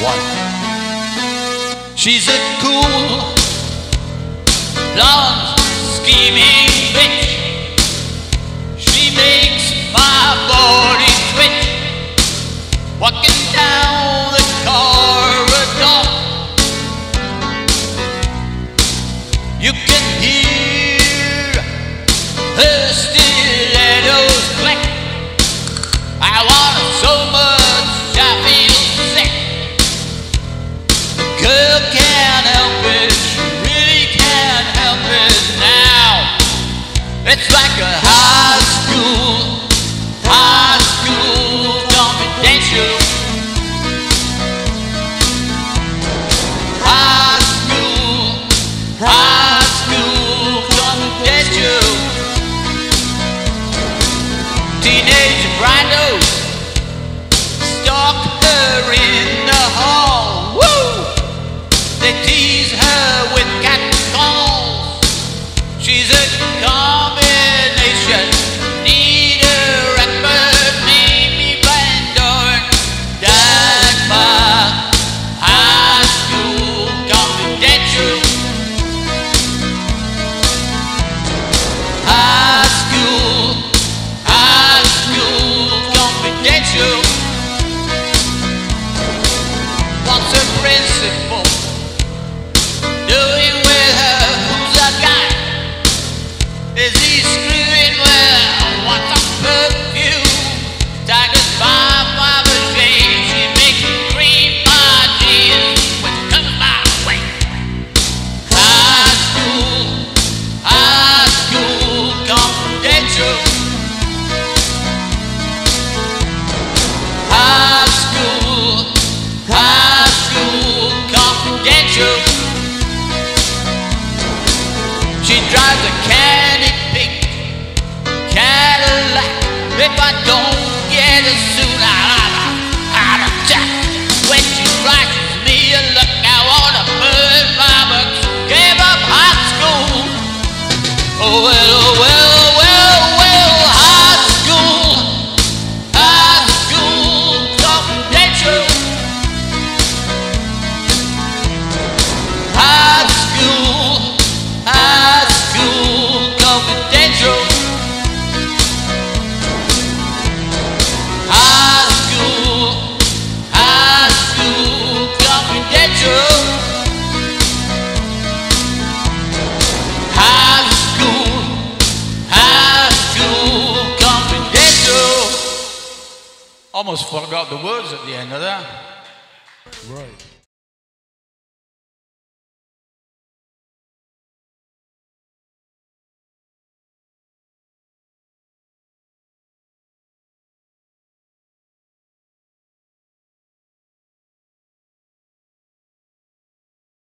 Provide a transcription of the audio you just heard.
one. She's a cool, blonde, scheming bitch. She makes my body twitch. Walking down the corridor, you can hear her stilettos click. I want her so much, I feel sick. The girl can't help it, she really can't help it now. It's like a high school confidential. High school confidential. Teenage brandos stalk her in the hall. Woo! They tease her with catcalls. She's a combination. Need a record, Mamie Van Doren. Dagmar. High school confidential. High school confidential. What's her principal doing with her? Who's that guy? Is he screwing well? What's a perfume? Tigers by Fabergé. She makes me cream my jeans when she comes my way. High school confidential. High school confidential. She drives a candy pink Cadillac. If I don't get her soon, I'll attack. When she flashes me a look, I wanna burn my bucks. Gave up high school. Oh well, oh well, oh well, oh well. High school confidential. High school confidential. High school confidential. High school confidential. Almost forgot the words at the end of that. Right.